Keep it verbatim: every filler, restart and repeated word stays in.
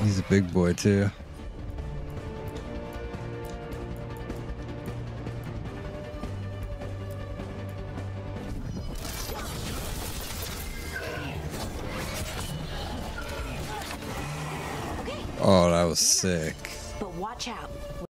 He's a big boy too. Oh, that was sick. But watch out.